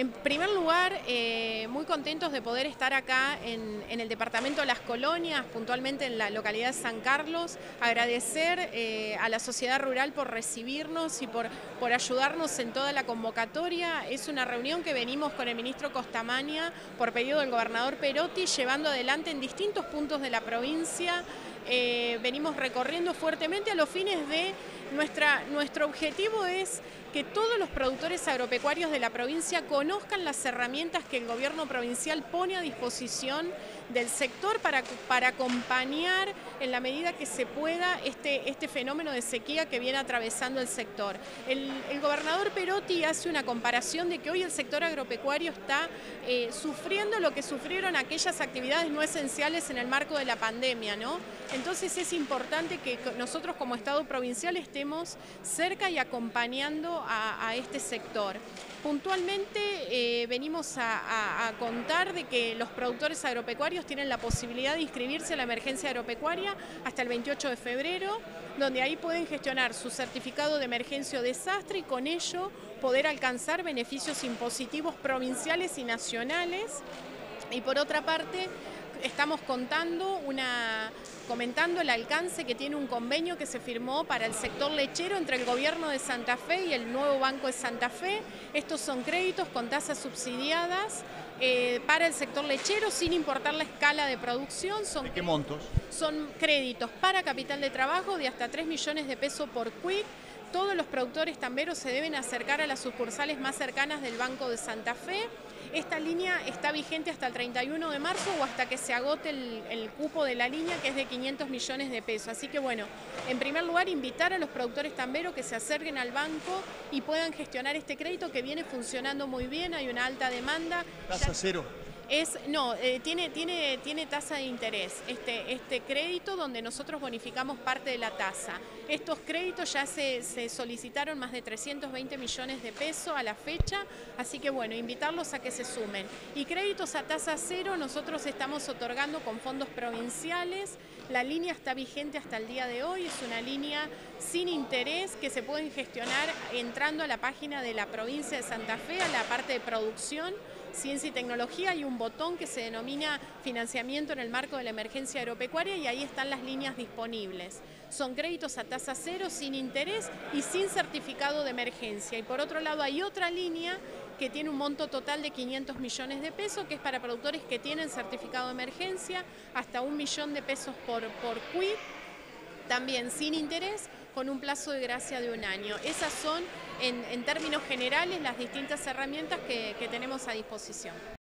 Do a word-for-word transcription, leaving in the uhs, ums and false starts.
En primer lugar, eh, muy contentos de poder estar acá en, en el departamento de Las Colonias, puntualmente en la localidad de San Carlos, agradecer eh, a la sociedad rural por recibirnos y por, por ayudarnos en toda la convocatoria. Es una reunión que venimos con el ministro Costamagna por pedido del gobernador Perotti, llevando adelante en distintos puntos de la provincia. Eh, venimos recorriendo fuertemente a los fines de nuestra, nuestro objetivo es que todos los productores agropecuarios de la provincia conozcan las herramientas que el gobierno provincial pone a disposición del sector para, para acompañar en la medida que se pueda este, este fenómeno de sequía que viene atravesando el sector. El, el gobernador Perotti hace una comparación de que hoy el sector agropecuario está eh, sufriendo lo que sufrieron aquellas actividades no esenciales en el marco de la pandemia, ¿no? Entonces es importante que nosotros como Estado provincial estemos cerca y acompañando a, a este sector. Puntualmente eh, venimos a, a, a contar de que los productores agropecuarios tienen la posibilidad de inscribirse a la emergencia agropecuaria hasta el veintiocho de febrero, donde ahí pueden gestionar su certificado de emergencia o desastre y con ello poder alcanzar beneficios impositivos provinciales y nacionales. Y por otra parte, estamos contando una, comentando el alcance que tiene un convenio que se firmó para el sector lechero entre el gobierno de Santa Fe y el nuevo Banco de Santa Fe. Estos son créditos con tasas subsidiadas eh, para el sector lechero sin importar la escala de producción. Son, ¿De qué montos? Son créditos para capital de trabajo de hasta tres millones de pesos por quick. Todos los productores tamberos se deben acercar a las sucursales más cercanas del Banco de Santa Fe. Esta línea está vigente hasta el treinta y uno de marzo o hasta que se agote el, el cupo de la línea, que es de quinientos millones de pesos. Así que bueno, en primer lugar invitar a los productores tamberos que se acerquen al banco y puedan gestionar este crédito que viene funcionando muy bien, hay una alta demanda. ¿Tasa ya... cero? Es, no, eh, tiene, tiene, tiene tasa de interés, este, este crédito donde nosotros bonificamos parte de la tasa. Estos créditos ya se, se solicitaron más de trescientos veinte millones de pesos a la fecha, así que bueno, invitarlos a que se sumen. Y créditos a tasa cero nosotros estamos otorgando con fondos provinciales, la línea está vigente hasta el día de hoy, es una línea sin interés que se pueden gestionar entrando a la página de la provincia de Santa Fe, a la parte de producción, ciencia y tecnología, hay un botón que se denomina financiamiento en el marco de la emergencia agropecuaria y ahí están las líneas disponibles. Son créditos a tasa cero, sin interés y sin certificado de emergencia. Y por otro lado hay otra línea que tiene un monto total de quinientos millones de pesos, que es para productores que tienen certificado de emergencia, hasta un millón de pesos por, por quick, también sin interés, con un plazo de gracia de un año. Esas son, en, en términos generales, las distintas herramientas que, que tenemos a disposición.